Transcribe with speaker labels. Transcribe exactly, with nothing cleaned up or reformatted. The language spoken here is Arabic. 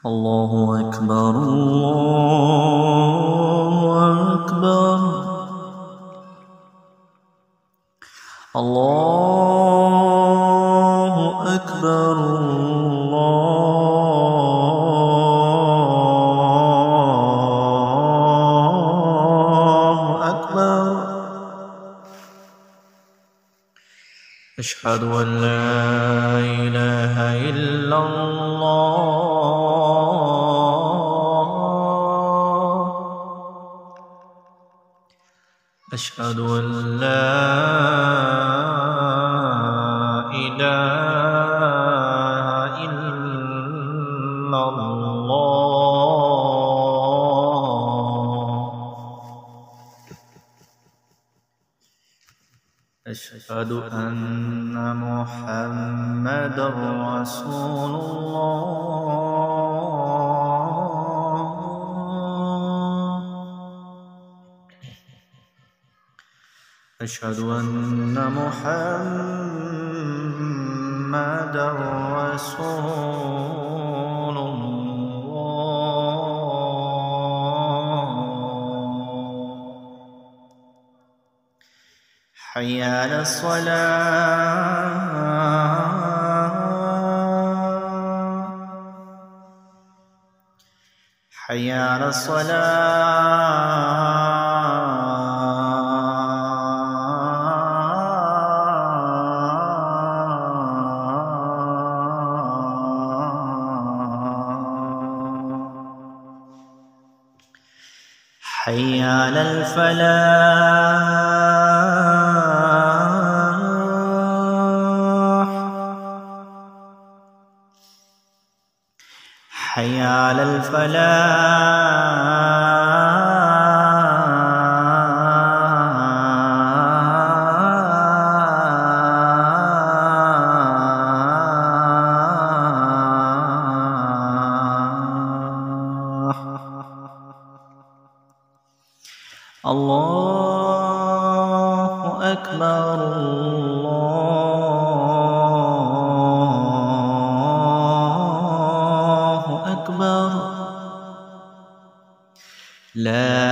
Speaker 1: الله أكبر الله أكبر الله أكبر الله أكبر. أشهد أن لا إله إلا الله. أشهد أن لا إله إلا الله. أشهد أن محمدًا رسول الله. أشهد أن محمدًا رسول الله. حي على الصلاة. حي على الصلاة. حي على الفلاح. حي على الفلاح. الله أكبر الله أكبر. لا